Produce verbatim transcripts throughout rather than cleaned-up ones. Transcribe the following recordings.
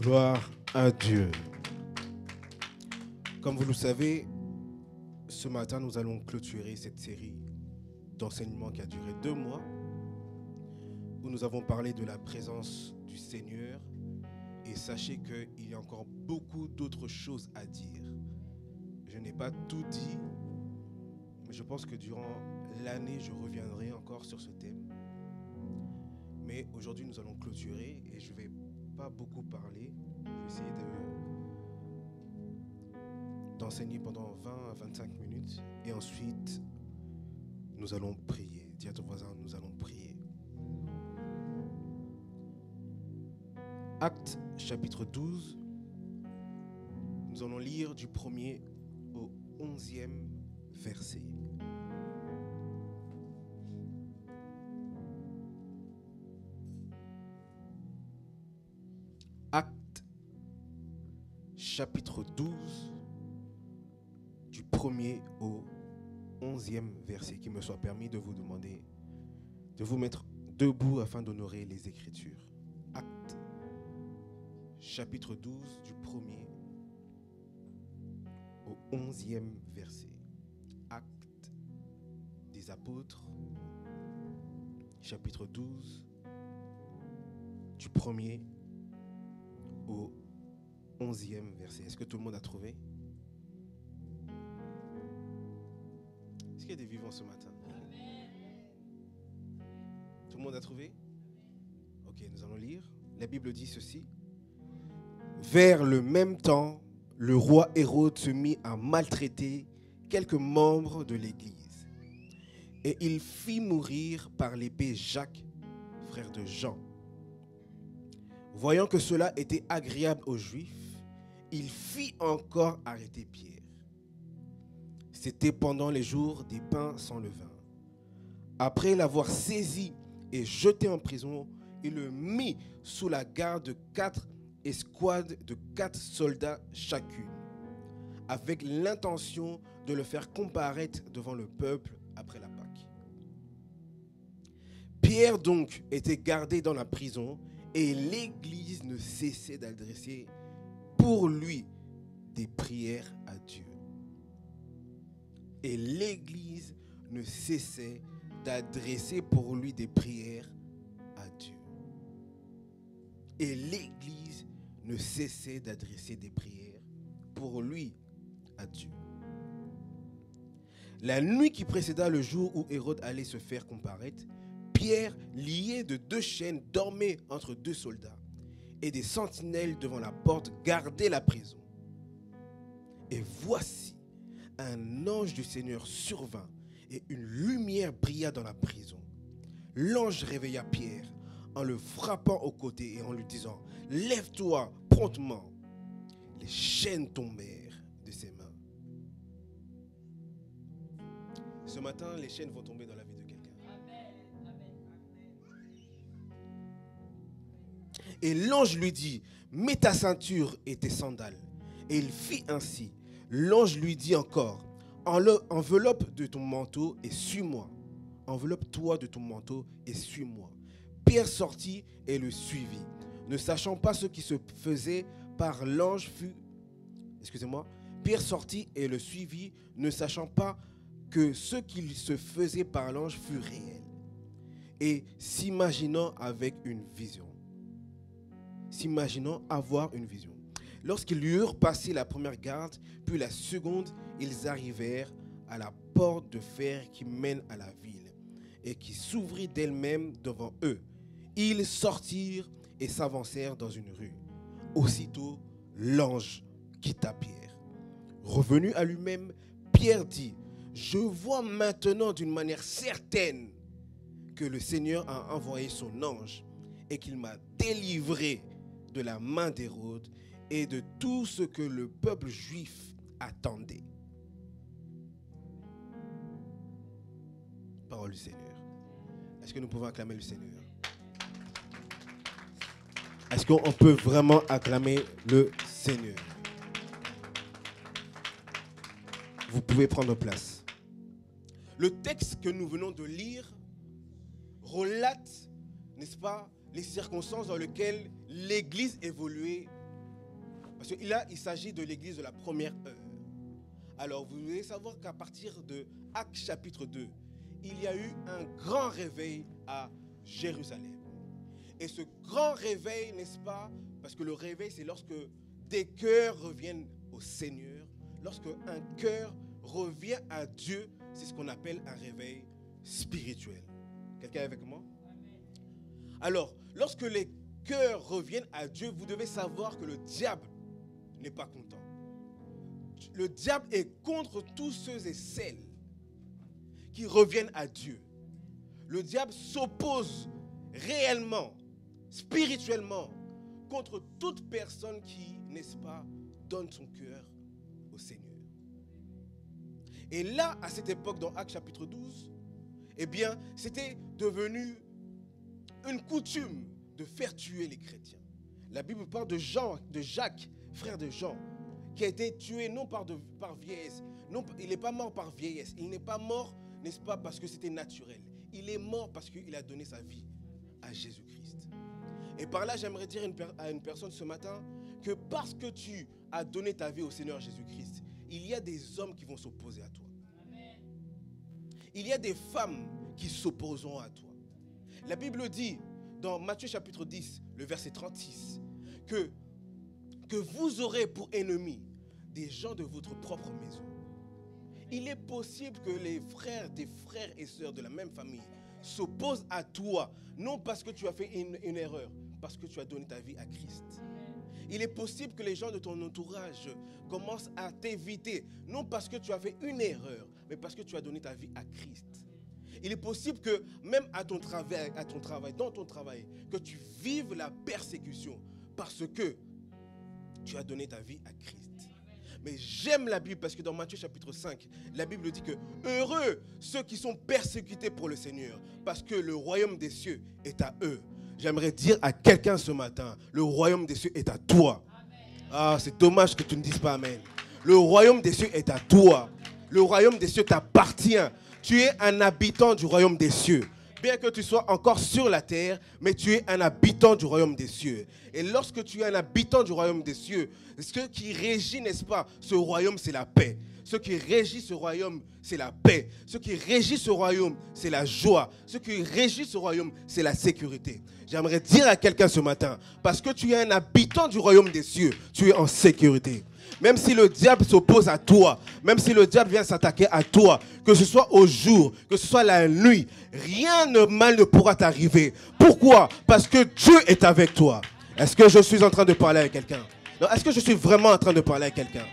Gloire à Dieu. Comme vous le savez, ce matin, nous allons clôturer cette série d'enseignements qui a duré deux mois, où nous avons parlé de la présence du Seigneur. Et sachez qu'il y a encore beaucoup d'autres choses à dire. Je n'ai pas tout dit, mais je pense que durant l'année, je reviendrai encore sur ce thème. Mais aujourd'hui, nous allons clôturer et je ne vais pas beaucoup parler. Je vais essayer de, d'enseigner pendant vingt à vingt-cinq minutes. Et ensuite, nous allons prier. Dis à ton voisin, nous allons prier. Actes chapitre douze, nous allons lire du premier au onzième verset. Actes chapitre douze, du premier au onzième verset, qu'il me soit permis de vous demander de vous mettre debout afin d'honorer les Écritures. Actes chapitre douze, du premier au onzième verset. Actes des apôtres, chapitre douze, du premier au onzième verset. Est-ce que tout le monde a trouvé? Est-ce qu'il y a des vivants ce matin? Tout le monde a trouvé? Ok, nous allons lire. La Bible dit ceci. Vers le même temps, le roi Hérode se mit à maltraiter quelques membres de l'Église. Et il fit mourir par l'épée Jacques, frère de Jean. Voyant que cela était agréable aux Juifs, il fit encore arrêter Pierre. C'était pendant les jours des pains sans levain. Après l'avoir saisi et jeté en prison, il le mit sous la garde de quatre escouades de quatre soldats chacune, avec l'intention de le faire comparaître devant le peuple après la Pâque. Pierre donc était gardé dans la prison et l'Église ne cessait d'adresser pour lui des prières à Dieu. Et l'Église ne cessait d'adresser pour lui des prières à Dieu. Et l'Église ne cessait d'adresser des prières pour lui à Dieu. La nuit qui précéda le jour où Hérode allait se faire comparaître, Pierre, lié de deux chaînes, dormait entre deux soldats, et des sentinelles devant la porte gardaient la prison. Et voici, un ange du Seigneur survint, et une lumière brilla dans la prison. L'ange réveilla Pierre en le frappant au côté et en lui disant « Lève-toi promptement !» Les chaînes tombèrent de ses mains. Ce matin, les chaînes vont tomber dans la vie de quelqu'un. Et l'ange lui dit « Mets ta ceinture et tes sandales. » Et il fit ainsi. L'ange lui dit encore « Enveloppe de ton manteau et suis-moi. Enveloppe-toi de ton manteau et suis-moi. » Pierre sortit et le suivit. Ne sachant pas ce qui se faisait par l'ange fut... Excusez-moi. Pierre sortit et le suivit, ne sachant pas que ce qui se faisait par l'ange fut réel. Et s'imaginant avec une vision. S'imaginant avoir une vision. Lorsqu'ils eurent passé la première garde, puis la seconde, ils arrivèrent à la porte de fer qui mène à la ville et qui s'ouvrit d'elle-même devant eux. Ils sortirent et s'avancèrent dans une rue. Aussitôt, l'ange quitta Pierre. Revenu à lui-même, Pierre dit « Je vois maintenant d'une manière certaine que le Seigneur a envoyé son ange et qu'il m'a délivré de la main d'Hérode et de tout ce que le peuple juif attendait. » Parole du Seigneur. Est-ce que nous pouvons acclamer le Seigneur? Est-ce qu'on peut vraiment acclamer le Seigneur? Vous pouvez prendre place. Le texte que nous venons de lire relate, n'est-ce pas, les circonstances dans lesquelles l'Église évoluait Parce que là, il s'agit de l'église de la première heure. Alors, vous devez savoir qu'à partir de Actes chapitre deux, il y a eu un grand réveil à Jérusalem. Et ce grand réveil, n'est-ce pas? Parce que le réveil, c'est lorsque des cœurs reviennent au Seigneur. Lorsque un cœur revient à Dieu, c'est ce qu'on appelle un réveil spirituel. Quelqu'un est avec moi? Alors, lorsque les cœurs reviennent à Dieu, vous devez savoir que le diable n'est pas content. Le diable est contre tous ceux et celles qui reviennent à Dieu. Le diable s'oppose réellement, spirituellement, contre toute personne qui, n'est-ce pas, donne son cœur au Seigneur. Et là, à cette époque, dans Actes chapitre douze, eh bien, c'était devenu une coutume de faire tuer les chrétiens. La Bible parle de Jean, de Jacques, frère de Jean, qui a été tué non par, de, par vieillesse. Non, il n'est pas mort par vieillesse. Il n'est pas mort, n'est-ce pas, parce que c'était naturel. Il est mort parce qu'il a donné sa vie à Jésus-Christ. Et par là, j'aimerais dire une, à une personne ce matin que parce que tu as donné ta vie au Seigneur Jésus-Christ, il y a des hommes qui vont s'opposer à toi. Amen. Il y a des femmes qui s'opposeront à toi. La Bible dit dans Matthieu chapitre dix, le verset trente-six, que, que vous aurez pour ennemis des gens de votre propre maison. Il est possible que les frères, tes frères et sœurs de la même famille s'opposent à toi, non parce que tu as fait une, une erreur, parce que tu as donné ta vie à Christ. Il est possible que les gens de ton entourage commencent à t'éviter, non parce que tu as fait une erreur, mais parce que tu as donné ta vie à Christ. Il est possible que même à ton travail, à ton travail, dans ton travail, que tu vives la persécution parce que tu as donné ta vie à Christ. Mais j'aime la Bible parce que dans Matthieu chapitre cinq, la Bible dit que heureux ceux qui sont persécutés pour le Seigneur, parce que le royaume des cieux est à eux. J'aimerais dire à quelqu'un ce matin, le royaume des cieux est à toi. Amen. Ah, c'est dommage que tu ne dises pas amen. Le royaume des cieux est à toi. Le royaume des cieux t'appartient. Tu es un habitant du royaume des cieux. Bien que tu sois encore sur la terre, mais tu es un habitant du royaume des cieux. Et lorsque tu es un habitant du royaume des cieux, ce qui régit, n'est-ce pas, ce royaume, c'est la paix. Ce qui régit ce royaume, c'est la paix. Ce qui régit ce royaume, c'est la joie. Ce qui régit ce royaume, c'est la sécurité. J'aimerais dire à quelqu'un ce matin, parce que tu es un habitant du royaume des cieux, tu es en sécurité. Même si le diable s'oppose à toi, même si le diable vient s'attaquer à toi, que ce soit au jour, que ce soit la nuit, rien de mal ne pourra t'arriver. Pourquoi? Parce que Dieu est avec toi. Est-ce que je suis en train de parler avec quelqu'un? Non, est-ce que je suis vraiment en train de parler avec quelqu'un?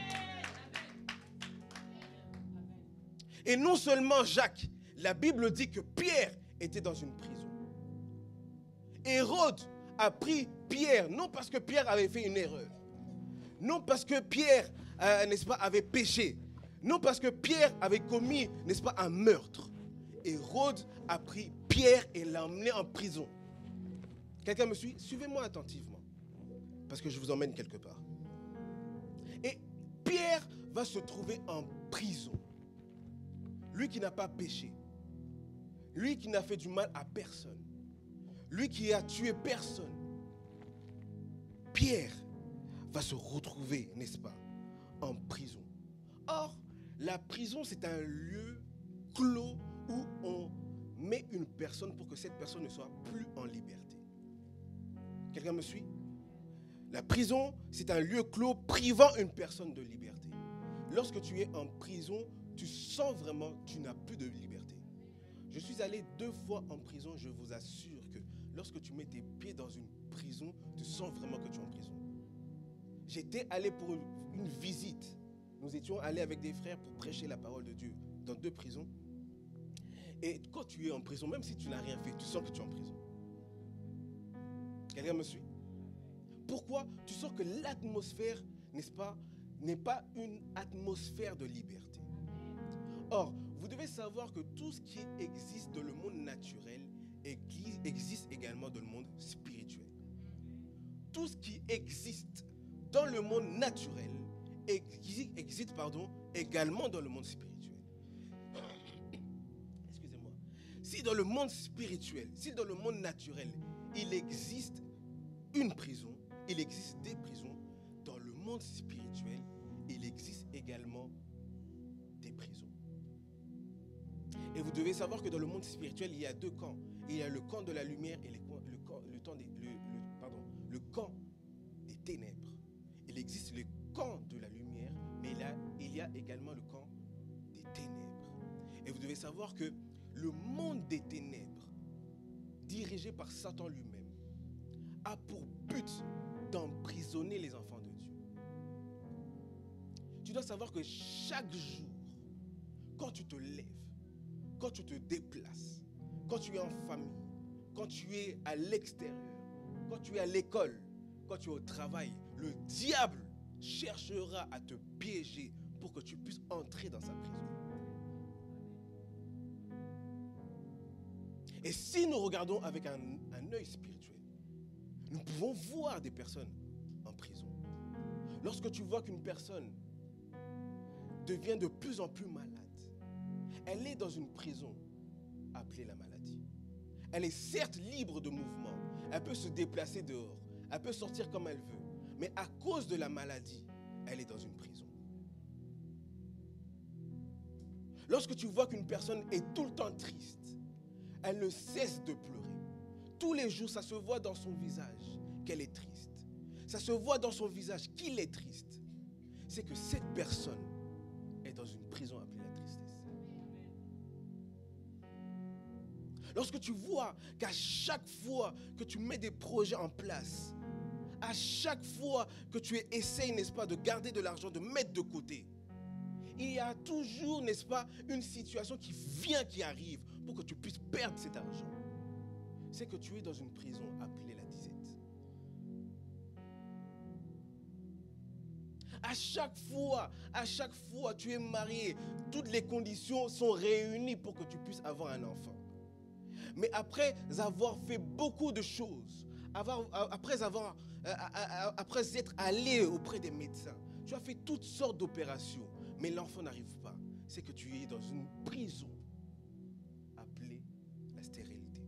Et non seulement Jacques, la Bible dit que Pierre était dans une prison. Hérode a pris Pierre, non parce que Pierre avait fait une erreur, non parce que Pierre, euh, n'est-ce pas, avait péché, non parce que Pierre avait commis, n'est-ce pas, un meurtre. Hérode a pris Pierre et l'a emmené en prison. Quelqu'un me suit? Suivez-moi attentivement, parce que je vous emmène quelque part. Et Pierre va se trouver en prison. Lui qui n'a pas péché, lui qui n'a fait du mal à personne, lui qui a tué personne. Pierre va se retrouver, n'est-ce pas, en prison. Or, la prison, c'est un lieu clos où on met une personne pour que cette personne ne soit plus en liberté. Quelqu'un me suit? La prison, c'est un lieu clos privant une personne de liberté. Lorsque tu es en prison, tu sens vraiment que tu n'as plus de liberté. Je suis allé deux fois en prison, je vous assure que lorsque tu mets tes pieds dans une prison, tu sens vraiment que tu es en prison. J'étais allé pour une visite. Nous étions allés avec des frères pour prêcher la parole de Dieu dans deux prisons. Et quand tu es en prison, même si tu n'as rien fait, tu sens que tu es en prison. Quelqu'un me suit? Pourquoi? Tu sens que l'atmosphère, n'est-ce pas, n'est pas une atmosphère de liberté. Or, vous devez savoir que tout ce qui existe dans le monde naturel existe également dans le monde spirituel. Tout ce qui existe dans le monde naturel existe, pardon, également dans le monde spirituel. Excusez-moi. Si dans le monde spirituel, si dans le monde naturel, il existe une prison, il existe des prisons, dans le monde spirituel, il existe également des prisons. Et vous devez savoir que dans le monde spirituel, il y a deux camps. Il y a le camp de la lumière et le, le, camp, le, temps des, le, le, pardon, le camp des ténèbres. Il existe le camp de la lumière, mais il y a, il y a également le camp des ténèbres. Et vous devez savoir que le monde des ténèbres, dirigé par Satan lui-même, a pour but d'emprisonner les enfants de Dieu. Tu dois savoir que chaque jour, quand tu te lèves, quand tu te déplaces, quand tu es en famille, quand tu es à l'extérieur, quand tu es à l'école, quand tu es au travail, le diable cherchera à te piéger pour que tu puisses entrer dans sa prison. Et si nous regardons avec un, un œil spirituel, nous pouvons voir des personnes en prison. Lorsque tu vois qu'une personne devient de plus en plus malade, elle est dans une prison appelée la maladie. Elle est certes libre de mouvement, elle peut se déplacer dehors, elle peut sortir comme elle veut, mais à cause de la maladie, elle est dans une prison. Lorsque tu vois qu'une personne est tout le temps triste, elle ne cesse de pleurer. Tous les jours, ça se voit dans son visage qu'elle est triste. Ça se voit dans son visage qu'il est triste. C'est que cette personne est dans une prison appelée la tristesse. Lorsque tu vois qu'à chaque fois que tu mets des projets en place, à chaque fois que tu essayes, n'est-ce pas, de garder de l'argent, de mettre de côté, il y a toujours, n'est-ce pas, une situation qui vient, qui arrive pour que tu puisses perdre cet argent. C'est que tu es dans une prison appelée la disette. À chaque fois, à chaque fois, tu es marié, toutes les conditions sont réunies pour que tu puisses avoir un enfant. Mais après avoir fait beaucoup de choses, avoir, après, avoir, après être allé auprès des médecins, tu as fait toutes sortes d'opérations, mais l'enfant n'arrive pas. C'est que tu es dans une prison appelée la stérilité.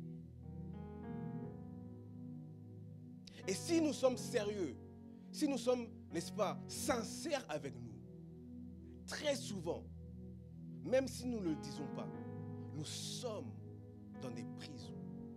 Et si nous sommes sérieux, si nous sommes, n'est-ce pas, sincères avec nous, très souvent, même si nous ne le disons pas, nous sommes dans des prisons.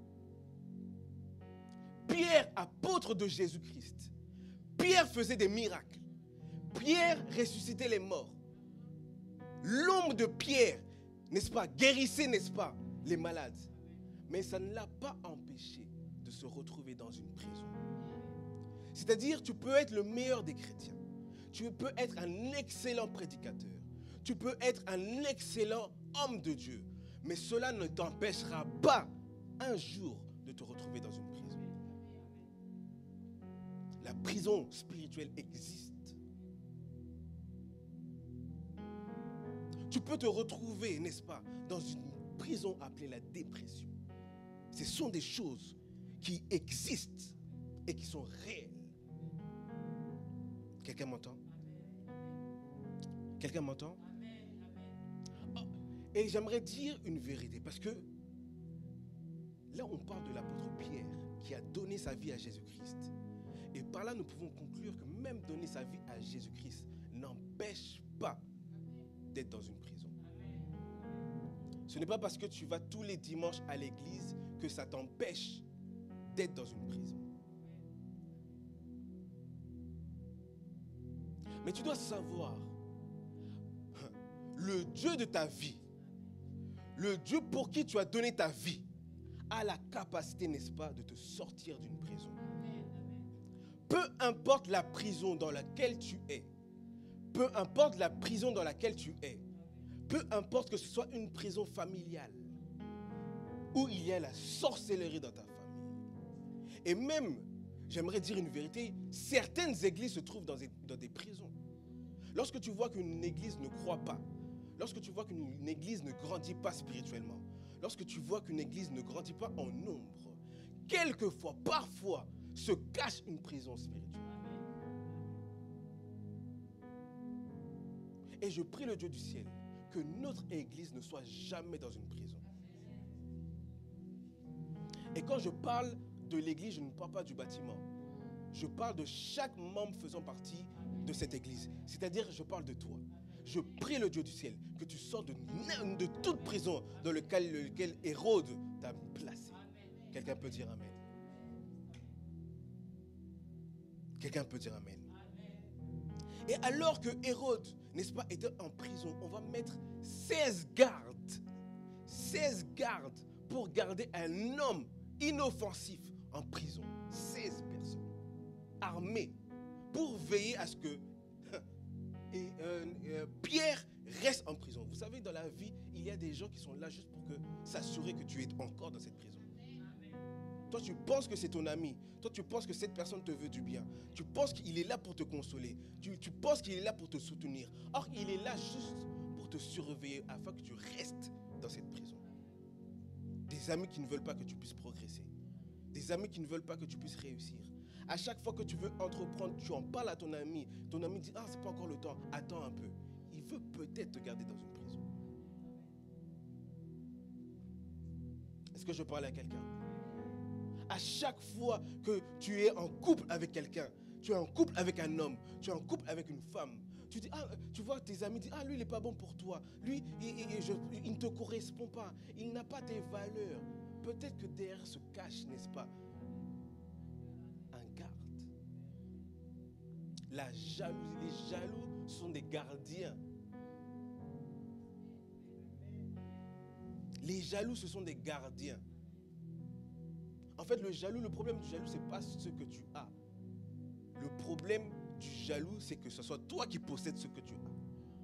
Pierre, apôtre de Jésus-Christ, Pierre faisait des miracles. Pierre ressuscitait les morts. L'ombre de Pierre, n'est-ce pas, guérissait, n'est-ce pas, les malades. Mais ça ne l'a pas empêché de se retrouver dans une prison. C'est-à-dire, tu peux être le meilleur des chrétiens. Tu peux être un excellent prédicateur. Tu peux être un excellent homme de Dieu. Mais cela ne t'empêchera pas un jour de te retrouver dans une prison. La prison spirituelle existe. Tu peux te retrouver, n'est-ce pas, dans une prison appelée la dépression. Ce sont des choses qui existent et qui sont réelles. Quelqu'un m'entend? Quelqu'un m'entend? Oh, et j'aimerais dire une vérité, parce que là, on parle de l'apôtre Pierre qui a donné sa vie à Jésus-Christ. Et par là, nous pouvons conclure que même donner sa vie à Jésus-Christ n'empêche pas d'être dans une prison. Ce n'est pas parce que tu vas tous les dimanches à l'église que ça t'empêche d'être dans une prison. Mais tu dois savoir, le Dieu de ta vie, le Dieu pour qui tu as donné ta vie, a la capacité, n'est-ce pas, de te sortir d'une prison. Peu importe la prison dans laquelle tu es, peu importe la prison dans laquelle tu es, peu importe que ce soit une prison familiale, où il y a la sorcellerie dans ta famille. Et même, j'aimerais dire une vérité, certaines églises se trouvent dans des, dans des prisons. Lorsque tu vois qu'une église ne croit pas, lorsque tu vois qu'une église ne grandit pas spirituellement, lorsque tu vois qu'une église ne grandit pas en nombre, quelquefois, parfois, se cache une prison spirituelle. Et je prie le Dieu du ciel que notre église ne soit jamais dans une prison. Et quand je parle de l'église, je ne parle pas du bâtiment. je parle de chaque membre faisant partie de cette église. C'est-à-dire, je parle de toi. Je prie le Dieu du ciel que tu sors de, de toute prison dans laquelle, lequel Hérode t'a placé. Quelqu'un peut dire amen. Quelqu'un peut dire amen. Et alors que Hérode, n'est-ce pas, était en prison, on va mettre seize gardes, seize gardes pour garder un homme inoffensif en prison. seize personnes armées pour veiller à ce que et, euh, euh, Pierre reste en prison. Vous savez, dans la vie, il y a des gens qui sont là juste pour que, s'assurer que tu es encore dans cette prison. Toi, tu penses que c'est ton ami. Toi, tu penses que cette personne te veut du bien. Tu penses qu'il est là pour te consoler. Tu, tu penses qu'il est là pour te soutenir. Or, il est là juste pour te surveiller afin que tu restes dans cette prison. Des amis qui ne veulent pas que tu puisses progresser. Des amis qui ne veulent pas que tu puisses réussir. À chaque fois que tu veux entreprendre, tu en parles à ton ami. Ton ami dit, ah, c'est pas encore le temps. Attends un peu. Il veut peut-être te garder dans une prison. Est-ce que je parle à quelqu'un? À chaque fois que tu es en couple avec quelqu'un, tu es en couple avec un homme, tu es en couple avec une femme, tu dis, ah, tu vois tes amis disent, ah, lui il n'est pas bon pour toi, lui il, il, je, il ne te correspond pas, il n'a pas tes valeurs. Peut-être que derrière se cache, n'est-ce pas, un garde. La jalousie, les jaloux sont des gardiens. Les jaloux, ce sont des gardiens. En fait, le jaloux, le problème du jaloux, ce n'est pas ce que tu as. Le problème du jaloux, c'est que ce soit toi qui possèdes ce que tu as.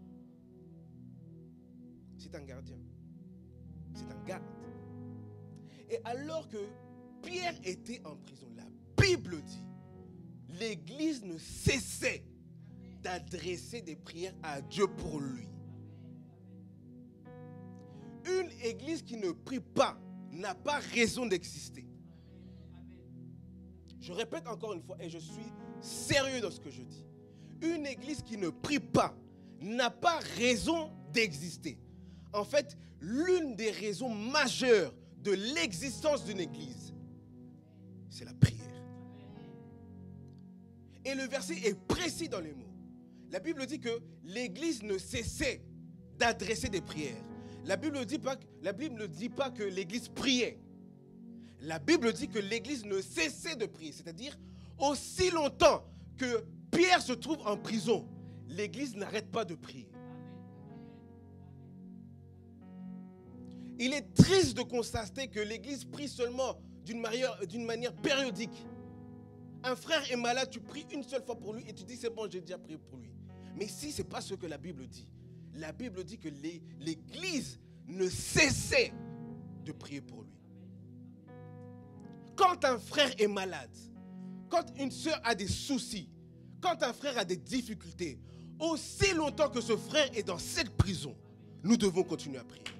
C'est un gardien. C'est un garde. Et alors que Pierre était en prison, la Bible dit, l'Église ne cessait d'adresser des prières à Dieu pour lui. Une Église qui ne prie pas n'a pas raison d'exister. Je répète encore une fois, et je suis sérieux dans ce que je dis. Une église qui ne prie pas n'a pas raison d'exister. En fait, l'une des raisons majeures de l'existence d'une église, c'est la prière. Et le verset est précis dans les mots. La Bible dit que l'église ne cessait d'adresser des prières. La Bible ne dit pas, la Bible ne dit pas que l'église priait. La Bible dit que l'église ne cessait de prier. C'est-à-dire, aussi longtemps que Pierre se trouve en prison, l'église n'arrête pas de prier. Il est triste de constater que l'église prie seulement d'une manière, d'une manière périodique. Un frère est malade, tu pries une seule fois pour lui et tu dis c'est bon, j'ai déjà prié pour lui. Mais si, ce n'est pas ce que la Bible dit. La Bible dit que les, l'église ne cessait de prier pour lui. Quand un frère est malade, quand une sœur a des soucis, quand un frère a des difficultés, aussi longtemps que ce frère est dans cette prison, nous devons continuer à prier.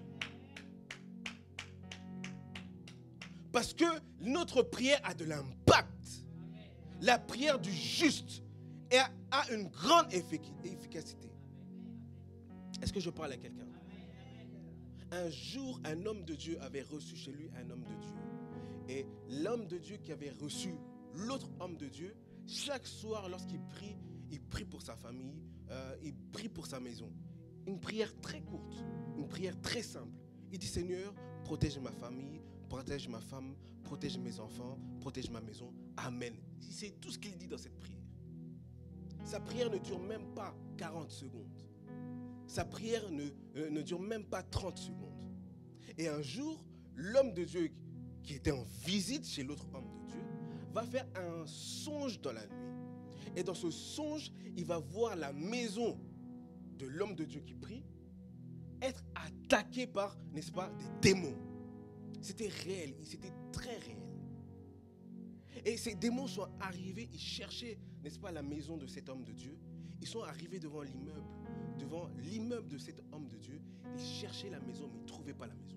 Parce que notre prière a de l'impact. La prière du juste a une grande efficacité. Est-ce que je parle à quelqu'un? Un jour, un homme de Dieu avait reçu chez lui un homme de Dieu. Et l'homme de Dieu qui avait reçu l'autre homme de Dieu, chaque soir, lorsqu'il prie, il prie pour sa famille, euh, il prie pour sa maison. Une prière très courte, une prière très simple. Il dit, Seigneur, protège ma famille, protège ma femme, protège mes enfants, protège ma maison. Amen. C'est tout ce qu'il dit dans cette prière. Sa prière ne dure même pas quarante secondes. Sa prière ne, euh, ne dure même pas trente secondes. Et un jour, l'homme de Dieu qui était en visite chez l'autre homme de Dieu va faire un songe dans la nuit. Et dans ce songe, il va voir la maison de l'homme de Dieu qui prie être attaquée par, n'est-ce pas, des démons. C'était réel, c'était très réel. Et ces démons sont arrivés, ils cherchaient, n'est-ce pas, la maison de cet homme de Dieu. Ils sont arrivés devant l'immeuble, devant l'immeuble de cet homme de Dieu. Ils cherchaient la maison, mais ils ne trouvaient pas la maison.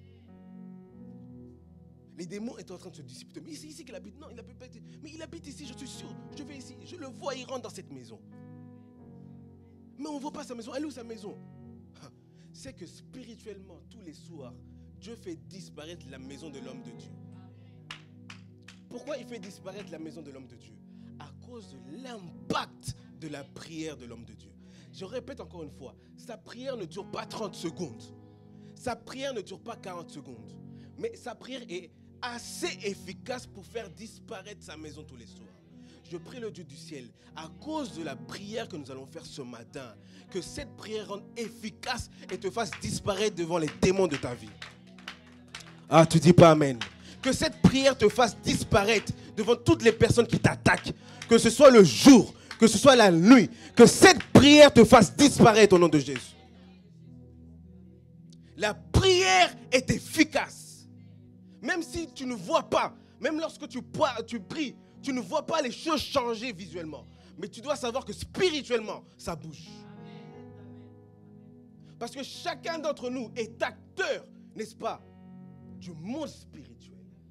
Les démons étaient en train de se disputer. Mais c'est ici qu'il habite. Non, il habite pas ici. Mais il habite ici, je suis sûr. Je vais ici. Je le vois, il rentre dans cette maison. Mais on ne voit pas sa maison. Elle est où sa maison? C'est que spirituellement, tous les soirs, Dieu fait disparaître la maison de l'homme de Dieu. Pourquoi il fait disparaître la maison de l'homme de Dieu? cause de l'impact de la prière de l'homme de Dieu. Je répète encore une fois, sa prière ne dure pas trente secondes. Sa prière ne dure pas quarante secondes. Mais sa prière est assez efficace pour faire disparaître sa maison tous les soirs. Je prie le Dieu du ciel, à cause de la prière que nous allons faire ce matin, que cette prière rende efficace et te fasse disparaître devant les démons de ta vie. Ah, tu dis pas amen. Que cette prière te fasse disparaître devant toutes les personnes qui t'attaquent. Que ce soit le jour, que ce soit la nuit. Que cette prière te fasse disparaître au nom de Jésus. La prière est efficace. Même si tu ne vois pas, même lorsque tu, tu pries, tu ne vois pas les choses changer visuellement. Mais tu dois savoir que spirituellement, ça bouge. Parce que chacun d'entre nous est acteur, n'est-ce pas, du monde spirituel.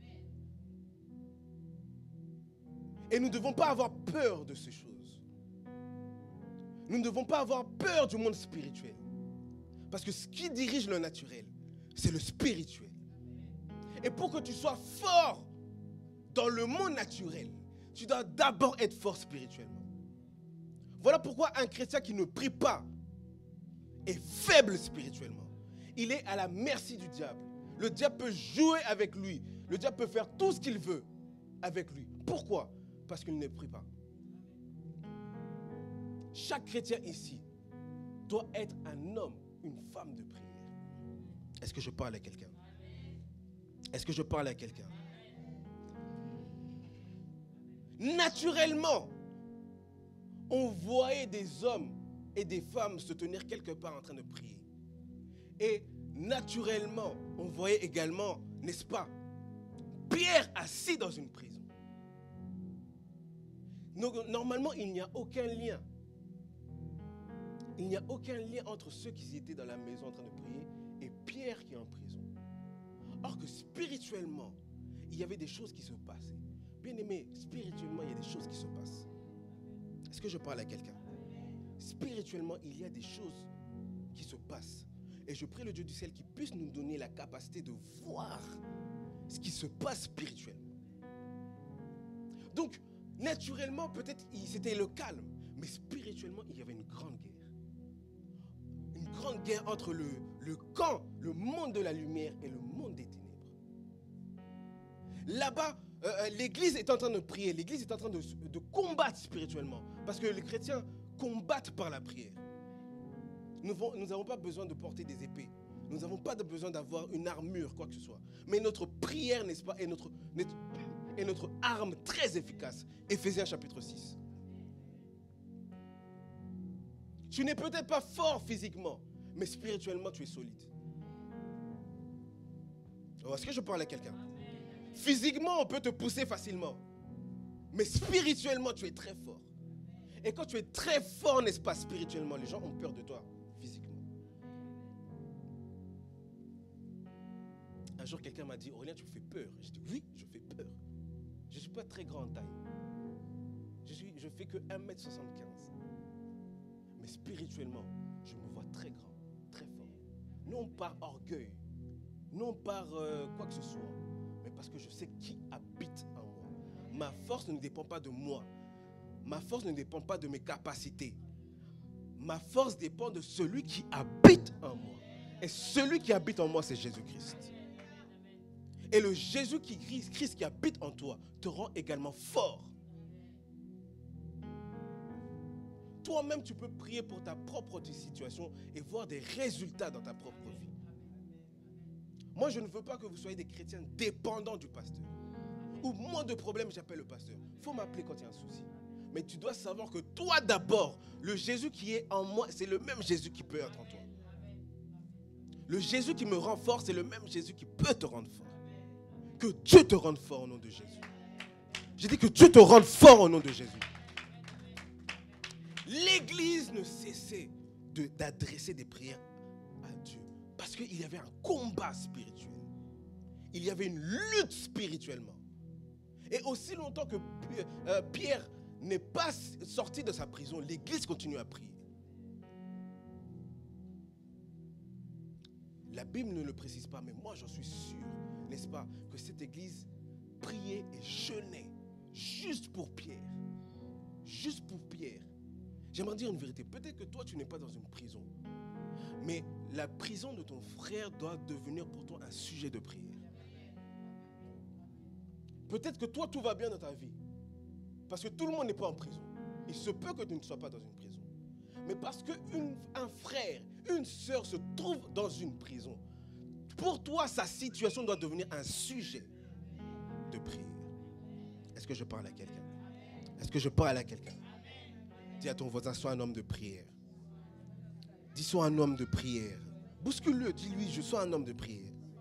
Et nous ne devons pas avoir peur de ces choses. Nous ne devons pas avoir peur du monde spirituel. Parce que ce qui dirige le naturel, c'est le spirituel. Et pour que tu sois fort dans le monde naturel, tu dois d'abord être fort spirituellement. Voilà pourquoi un chrétien qui ne prie pas est faible spirituellement. Il est à la merci du diable. Le diable peut jouer avec lui. Le diable peut faire tout ce qu'il veut avec lui. Pourquoi? Parce qu'il ne prie pas. Chaque chrétien ici doit être un homme, une femme de prière. Est-ce que je parle à quelqu'un? Est-ce que je parle à quelqu'un? Naturellement, on voyait des hommes et des femmes se tenir quelque part en train de prier. Et naturellement, on voyait également, n'est-ce pas, Pierre assis dans une prison. Donc, normalement, il n'y a aucun lien. Il n'y a aucun lien entre ceux qui étaient dans la maison en train de prier et Pierre qui est en prison. Or que spirituellement, il y avait des choses qui se passaient. Bien aimé, spirituellement, il y a des choses qui se passent. Est-ce que je parle à quelqu'un? Spirituellement, il y a des choses qui se passent. Et je prie le Dieu du ciel qui puisse nous donner la capacité de voir ce qui se passe spirituellement. Donc, naturellement, peut-être c'était le calme. Mais spirituellement, il y avait une grande guerre. Une grande guerre entre le, le camp, le monde de la lumière et le monde des ténèbres. Là-bas, euh, l'église est en train de prier. L'église est en train de, de combattre spirituellement. Parce que les chrétiens combattent par la prière. Nous n'avons pas besoin de porter des épées. Nous n'avons pas besoin d'avoir une armure, quoi que ce soit. Mais notre prière, n'est-ce pas, est notre, est notre arme très efficace. Éphésiens chapitre six. Tu n'es peut-être pas fort physiquement, mais spirituellement, tu es solide. Oh, est-ce que je parle à quelqu'un? Physiquement, on peut te pousser facilement. Mais spirituellement, tu es très fort. Et quand tu es très fort, n'est-ce pas, spirituellement, les gens ont peur de toi, physiquement. Un jour, quelqu'un m'a dit, Aurélien, tu me fais peur. Je dis, oui, je fais peur. Je ne suis pas très grand en taille. Je suis, je fais que un mètre soixante-quinze. Mais spirituellement, je me vois très grand, très fort. Non par orgueil, non par euh, quoi que ce soit, mais parce que je sais qui habite en moi. Ma force ne dépend pas de moi. Ma force ne dépend pas de mes capacités. Ma force dépend de celui qui habite en moi. Et celui qui habite en moi, c'est Jésus-Christ. Et le Jésus qui Christ qui habite en toi te rend également fort. Toi-même, tu peux prier pour ta propre situation et voir des résultats dans ta propre vie. Moi, je ne veux pas que vous soyez des chrétiens dépendants du pasteur. Ou moins de problèmes, j'appelle le pasteur. Il faut m'appeler quand il y a un souci. Mais tu dois savoir que toi d'abord, le Jésus qui est en moi, c'est le même Jésus qui peut être en toi. Le Jésus qui me rend fort, c'est le même Jésus qui peut te rendre fort. Que Dieu te rende fort au nom de Jésus. J'ai dit que Dieu te rende fort au nom de Jésus. L'Église ne cessait de, d'adresser des prières à Dieu. Parce qu'il y avait un combat spirituel. Il y avait une lutte spirituellement. Et aussi longtemps que euh, Pierre n'est pas sorti de sa prison, l'Église continue à prier. La Bible ne le précise pas, mais moi j'en suis sûr, n'est-ce pas, que cette Église priait et jeûnait juste pour Pierre. juste pour Pierre, j'aimerais dire une vérité. Peut-être que toi, tu n'es pas dans une prison. Mais la prison de ton frère doit devenir pour toi un sujet de prière. Peut-être que toi, tout va bien dans ta vie. Parce que tout le monde n'est pas en prison. Il se peut que tu ne sois pas dans une prison. Mais parce qu'un frère, une sœur se trouve dans une prison, pour toi, sa situation doit devenir un sujet de prière. Est-ce que je parle à quelqu'un? Est-ce que je parle à quelqu'un? Dis à ton voisin, sois un homme de prière. Dis, sois un homme de prière. Bouscule-le, dis-lui, je sois un homme de prière.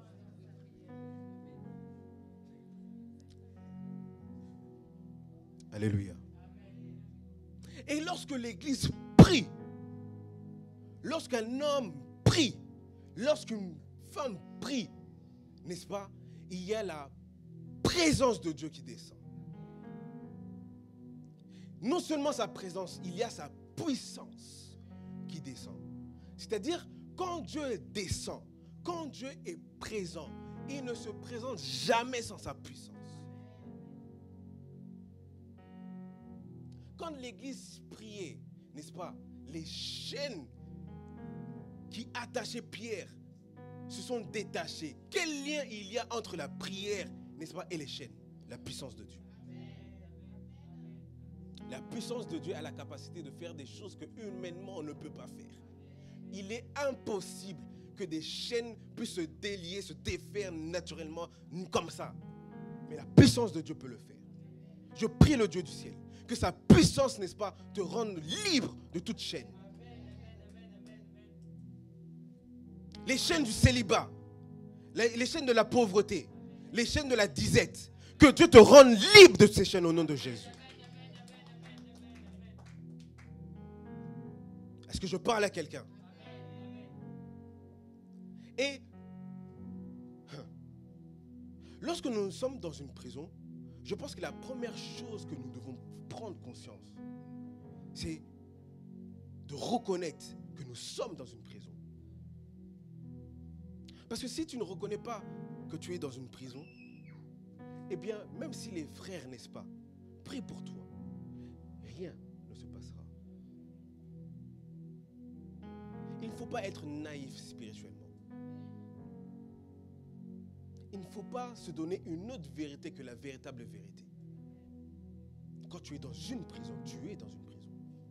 Alléluia. Et lorsque l'Église prie, lorsqu'un homme prie, lorsqu'une femme prie, n'est-ce pas, il y a la présence de Dieu qui descend. Non seulement sa présence, il y a sa puissance qui descend. C'est-à-dire, quand Dieu descend, quand Dieu est présent, il ne se présente jamais sans sa puissance. Quand l'Église priait, n'est-ce pas, les chaînes qui attachaient Pierre se sont détachées. Quel lien il y a entre la prière, n'est-ce pas, et les chaînes? La puissance de Dieu. La puissance de Dieu a la capacité de faire des choses que humainement on ne peut pas faire. Il est impossible que des chaînes puissent se délier, se défaire naturellement comme ça. Mais la puissance de Dieu peut le faire. Je prie le Dieu du ciel que sa puissance, n'est-ce pas, te rende libre de toute chaîne. Les chaînes du célibat, les, les chaînes de la pauvreté, les chaînes de la disette, que Dieu te rende libre de ces chaînes au nom de Jésus. Est-ce que je parle à quelqu'un? Et lorsque nous sommes dans une prison, je pense que la première chose que nous devons prendre conscience, c'est de reconnaître que nous sommes dans une prison. Parce que si tu ne reconnais pas que tu es dans une prison, eh bien, même si les frères, n'est-ce pas, prient pour toi, rien ne se passera. Il ne faut pas être naïf spirituellement. Il ne faut pas se donner une autre vérité que la véritable vérité. Quand tu es dans une prison, tu es dans une prison.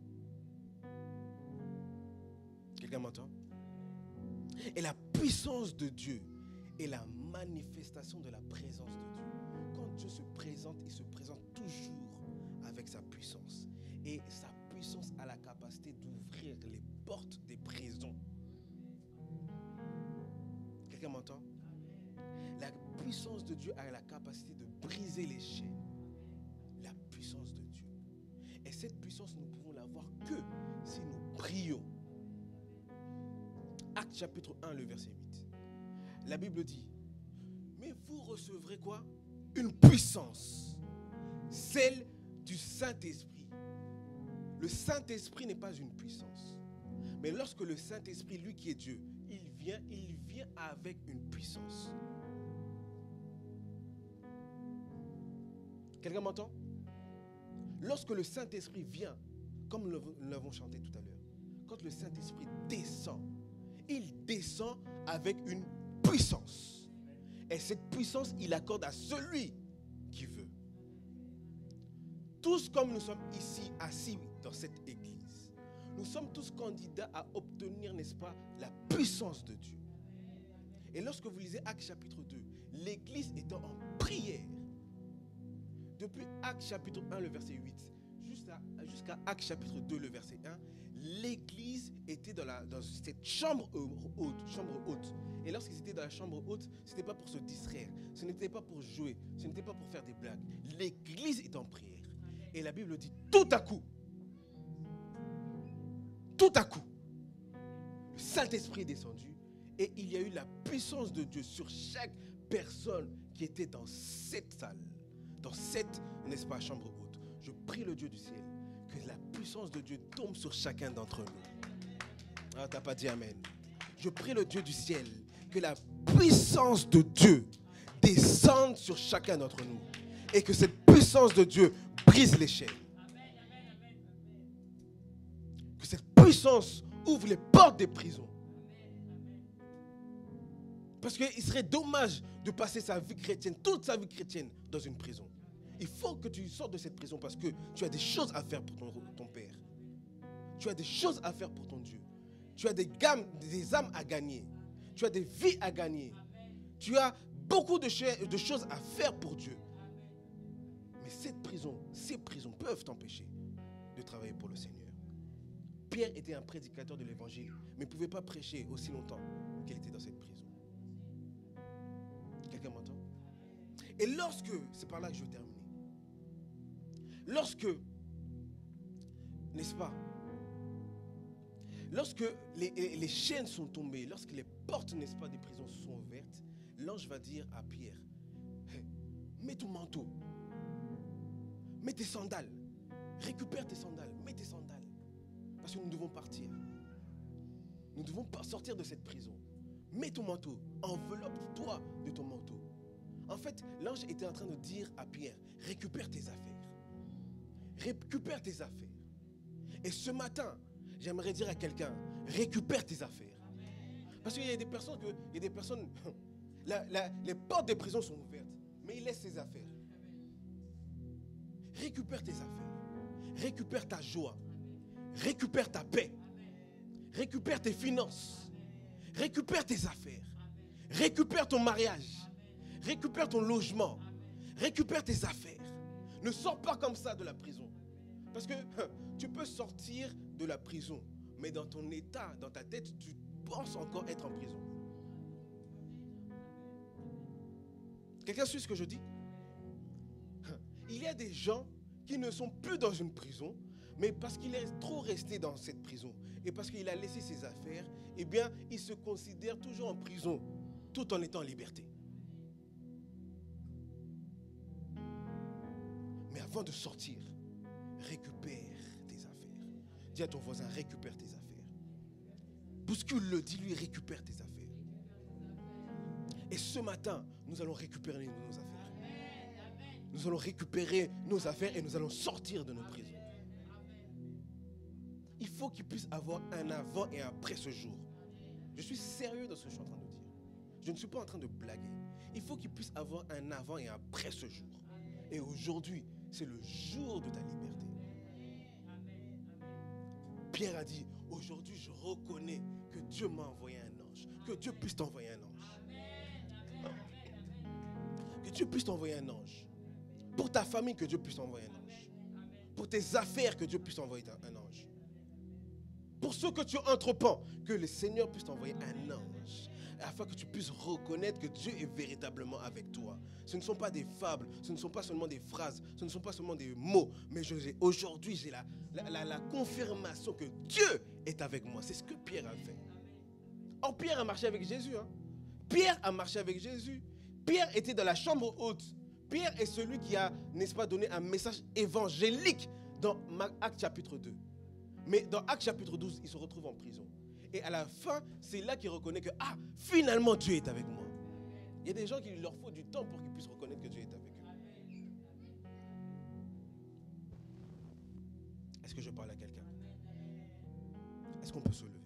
Quelqu'un m'entend? Et la puissance de Dieu est la manifestation de la présence de Dieu. Quand Dieu se présente, il se présente toujours avec sa puissance. Et sa puissance a la capacité d'ouvrir les portes des prisons. Quelqu'un m'entend? La puissance de Dieu a la capacité de briser les chaînes. La puissance de Dieu. Et cette puissance, nous pouvons l'avoir que si nous prions. Actes chapitre un, le verset huit. La Bible dit, mais vous recevrez quoi? Une puissance, celle du Saint-Esprit. Le Saint-Esprit n'est pas une puissance. Mais lorsque le Saint-Esprit, lui qui est Dieu, il vient, il vient avec une puissance. Quelqu'un m'entend? Lorsque le Saint-Esprit vient, comme nous l'avons chanté tout à l'heure, quand le Saint-Esprit descend, il descend avec une puissance. Et cette puissance, il accorde à celui qui veut. Tous comme nous sommes ici assis dans cette église, nous sommes tous candidats à obtenir, n'est-ce pas, la puissance de Dieu. Et lorsque vous lisez Actes chapitre deux, l'église étant en prière, depuis Actes chapitre un, le verset huit, jusqu'à, jusqu'à Actes chapitre deux, le verset un, l'église était dans, la, dans cette chambre haute, chambre haute. Et lorsqu'ils étaient dans la chambre haute, ce n'était pas pour se distraire, ce n'était pas pour jouer, ce n'était pas pour faire des blagues. L'église est en prière. Et la Bible dit, tout à coup, tout à coup, le Saint-Esprit est descendu et il y a eu la puissance de Dieu sur chaque personne qui était dans cette salle, dans cette, n'est-ce pas, chambre haute. Je prie le Dieu du ciel que la puissance de Dieu tombe sur chacun d'entre nous. Ah, t'as pas dit amen. Je prie le Dieu du ciel que la puissance de Dieu descende sur chacun d'entre nous et que cette puissance de Dieu brise les chaînes. que cette puissance ouvre les portes des prisons. Parce qu'il serait dommage de passer sa vie chrétienne, toute sa vie chrétienne, dans une prison. Il faut que tu sortes de cette prison parce que tu as des choses à faire pour ton, ton Père. Tu as des choses à faire pour ton Dieu. Tu as des, gammes, des âmes à gagner. Tu as des vies à gagner. Tu as beaucoup de, ch- de choses à faire pour Dieu. Mais cette prison, ces prisons peuvent t'empêcher de travailler pour le Seigneur. Pierre était un prédicateur de l'évangile, mais il ne pouvait pas prêcher aussi longtemps qu'il était dans cette prison. Quelqu'un m'entend? Et lorsque, c'est par là que je vais terminer, lorsque, n'est-ce pas, lorsque les, les chaînes sont tombées, lorsque les portes, n'est-ce pas, des prisons sont ouvertes, l'ange va dire à Pierre, hey, mets ton manteau, mets tes sandales, récupère tes sandales, mets tes sandales, parce que nous devons partir. Nous devons sortir de cette prison. Mets ton manteau, enveloppe-toi de ton manteau. En fait, l'ange était en train de dire à Pierre, récupère tes affaires. Récupère tes affaires. Et ce matin, j'aimerais dire à quelqu'un, récupère tes affaires. Parce qu'il y a des personnes, que, il y a des personnes la, la, les portes des prisons sont ouvertes, mais il laisse ses affaires. Récupère tes affaires. Récupère ta joie. Récupère ta paix. Récupère tes finances. Récupère tes affaires. Récupère ton mariage. Récupère ton logement. Récupère tes affaires. Ne sors pas comme ça de la prison. Parce que hein, tu peux sortir de la prison, mais dans ton état, dans ta tête, tu penses encore être en prison. Quelqu'un suit ce que je dis? Il y a des gens qui ne sont plus dans une prison, mais parce qu'il est trop resté dans cette prison et parce qu'il a laissé ses affaires, eh bien, il se considère toujours en prison, tout en étant en liberté. Mais avant de sortir, récupère tes affaires. Dis à ton voisin, récupère tes affaires. Bouscule-le, dis-lui, récupère tes affaires. Et ce matin, nous allons récupérer nos affaires. Nous allons récupérer nos affaires et nous allons sortir de nos prisons. Il faut qu'il puisse avoir un avant et un après ce jour. Je suis sérieux dans ce que je suis en train de dire. Je ne suis pas en train de blaguer. Il faut qu'il puisse avoir un avant et un après ce jour. Et aujourd'hui, c'est le jour de ta liberté. Pierre a dit, aujourd'hui je reconnais que Dieu m'a envoyé un ange. Que Dieu puisse t'envoyer un ange. Que Dieu puisse t'envoyer un ange. Pour ta famille, que Dieu puisse t'envoyer un ange. Pour tes affaires, que Dieu puisse t'envoyer un ange. Pour ce que tu entreprends, que le Seigneur puisse t'envoyer un ange. Afin que tu puisses reconnaître que Dieu est véritablement avec toi. Ce ne sont pas des fables, ce ne sont pas seulement des phrases, ce ne sont pas seulement des mots. Mais je, j'ai, aujourd'hui, j'ai la, la, la, la confirmation que Dieu est avec moi. C'est ce que Pierre a fait. Or, Pierre a marché avec Jésus. Hein. Pierre a marché avec Jésus. Pierre était dans la chambre haute. Pierre est celui qui a, n'est-ce pas, donné un message évangélique dans Actes chapitre deux. Mais dans Actes chapitre douze, il se retrouve en prison. Et à la fin, c'est là qu'il reconnaît que, ah, finalement, Dieu est avec moi. Il y a des gens qui leur faut du temps pour qu'ils puissent reconnaître que Dieu est avec eux. Est-ce que je parle à quelqu'un? Est-ce qu'on peut se lever?